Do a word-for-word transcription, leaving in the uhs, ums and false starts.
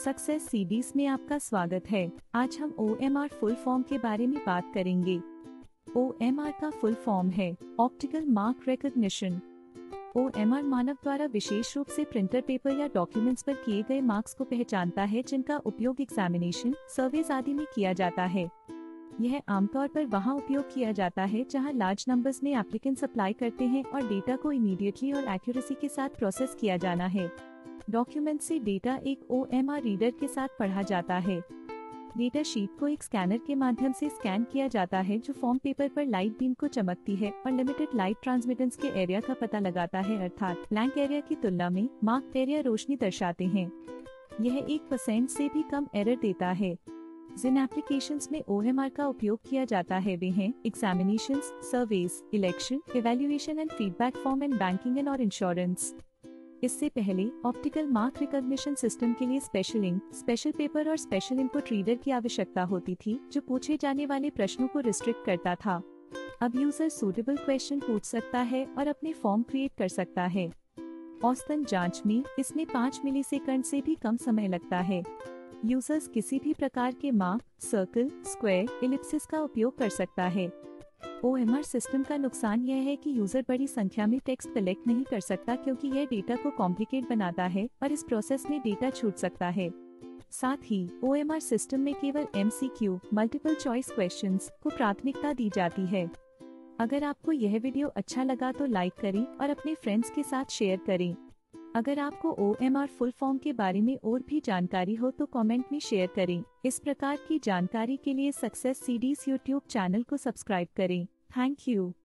Success CDs में आपका स्वागत है। आज हम O M R full form के बारे में बात करेंगे। ओ एम आर का फुल फॉर्म है optical mark recognition. O M R मानव द्वारा विशेष रूप से प्रिंटर पेपर या डॉक्यूमेंट्स पर किए गए मार्क्स को पहचानता है जिनका उपयोग एग्जामिनेशन, सर्वेस आदि में किया जाता है। यह आमतौर पर वहां उपयोग किया जाता है जहां लार्ज नंबर्स में एप्लीकेंट्स अप्लाई करते हैं और डेटा को इमीडिएटली और एक्यूरेसी के साथ प्रोसेस किया जाना है। डॉक्यूमेंट से डेटा एक ओ एम आर रीडर के साथ पढ़ा जाता है। डेटा शीट को एक स्कैनर के माध्यम से स्कैन किया जाता है जो फॉर्म पेपर पर लाइट बीम को चमकती है और लिमिटेड लाइट ट्रांसमिटेंस के एरिया का पता लगाता है, अर्थात ब्लैंक एरिया की तुलना में मार्क्ड एरिया रोशनी दर्शाते हैं। यह एक परसेंट से भी कम एरर देता है। जिन एप्लीकेशंस में ओ एम आर का उपयोग किया जाता है वे हैं examinations, surveys, election, evaluation and feedback form and banking and और इंश्योरेंस। इससे पहले ऑप्टिकल मार्क रिकॉग्निशन सिस्टम के लिए स्पेशल इंक, स्पेशल पेपर और स्पेशल इनपुट रीडर की आवश्यकता होती थी जो पूछे जाने वाले प्रश्नों को रिस्ट्रिक्ट करता था। अब यूजर सूटेबल क्वेश्चन पूछ सकता है और अपने फॉर्म क्रिएट कर सकता है। औसतन जांच में इसमें पाँच मिलीसेकंड से भी कम समय लगता है। यूजर्स किसी भी प्रकार के मार्क, सर्कल, स्क्वायर, एलिप्सिस का उपयोग कर सकता है। ओ एम आर सिस्टम का नुकसान यह है कि यूजर बड़ी संख्या में टेक्स्ट कलेक्ट नहीं कर सकता क्योंकि यह डेटा को कॉम्प्लिकेट बनाता है और इस प्रोसेस में डेटा छूट सकता है। साथ ही ओ एम आर सिस्टम में केवल M C Q, multiple choice questions को प्राथमिकता दी जाती है। अगर आपको यह वीडियो अच्छा लगा तो लाइक करें और अपने फ्रेंड्स के साथ शेयर करें। अगर आपको O M R full form के बारे में और भी जानकारी हो तो कमेंट में शेयर करें। इस प्रकार की जानकारी के लिए सक्सेस सीडीज यूट्यूब चैनल को सब्सक्राइब करें। Thank you.